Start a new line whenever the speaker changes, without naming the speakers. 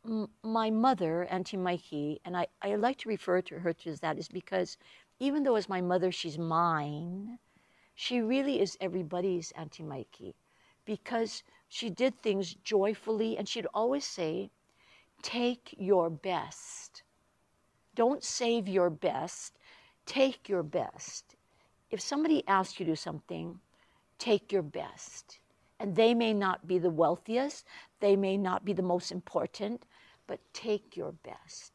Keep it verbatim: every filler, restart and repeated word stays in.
m my mother, Auntie Maiki, and I, I like to refer to her as that, is because even though as my mother, she's mine, she really is everybody's Auntie Maiki, because she did things joyfully, and she'd always say, take your best. Don't save your best, take your best. If somebody asks you to do something, take your best. And they may not be the wealthiest, they may not be the most important, but take your best.